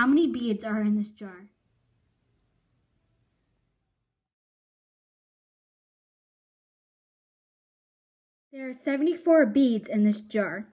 How many beads are in this jar? There are 74 beads in this jar.